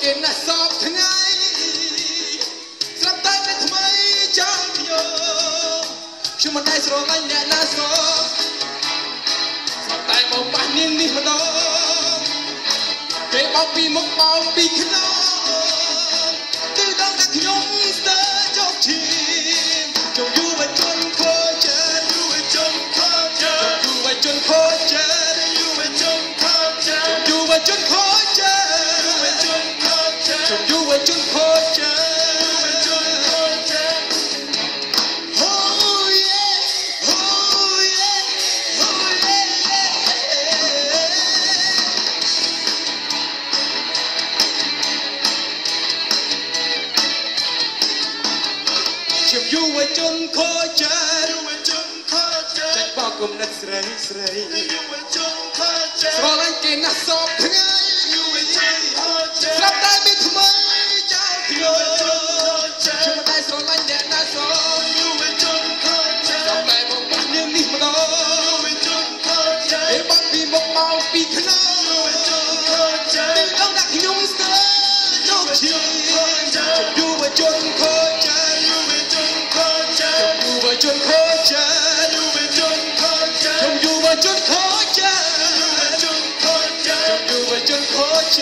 គេណាស់សពថ្ងៃស្រាប់តែពេលថ្មីចោលខ្ញុំមិនដែលស្រឡាញ់អ្នកណាស្របស្រាប់តែមកប៉ះនាងនេះម្ដងគេបោកពីមុខបោកពីខ្នងគឺដល់តែខ្ញុំស្ទើរជោគជ័យចង់យុវជនខូចយុវជនខូចយុវជនខូចយុវជនខូចយុវជនខូចយុវជនខូចយុវជនខូចយុវជនខូចយុវជនខូចចាច់បោកគុំនិតស្រីស្រីយុវជនខូចស្រឡាញ់គេណាស់សពថ្ងៃយុវជនខូចស្រាប់តែមានថ្មីចោលខ្ញុំខ្ញុំមិនដែលស្រឡាញ់អ្នកណាសយុវជនខូចស្រាប់តែមកបាក់នាងនេះម្ដងយុវជនខូចគេបាក់ពីមុខមកពីខ្នងយុវជនខូចទីដល់ដាក់ខ្ញុំស្ទើរជោគជ័យយុវជនខូចយុវជនខូចយុវជនខូចយុវជនខូចយុវជនខូចយុវជនខូចយុវជនខូច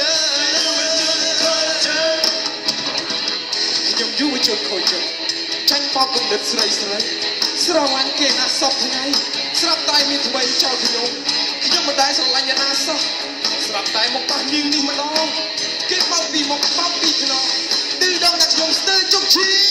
ខ្ញុំយុវជនខូចចាញ់បោកគំនិតស្រីស្រីស្រឡាញ់គេណាស់សពថ្ងៃស្រាប់តែមានថ្មីចោលខ្ញុំមិនដែលស្រឡាញ់អ្នកណាសោះស្រាប់តែមកប៉ះនាងនេះម្ដងគេបោកពីមុខបោកពីខ្នងឌឺដងដាក់ខ្ញុំស្ទើរជោគជ័យ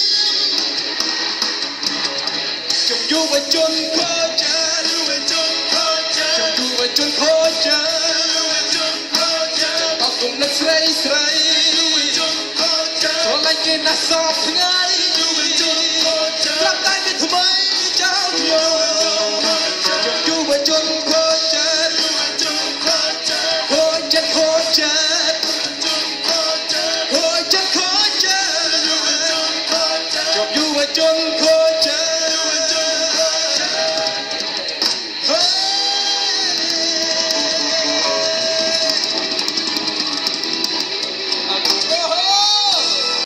ជំយុវជនខូចយុវជនខូចជំយុវជនខូចយុវជនខូចបោកគុំនឹកស្រីស្រីយុវជនខូចស្រឡាញ់គេណាស់សពថ្ងៃ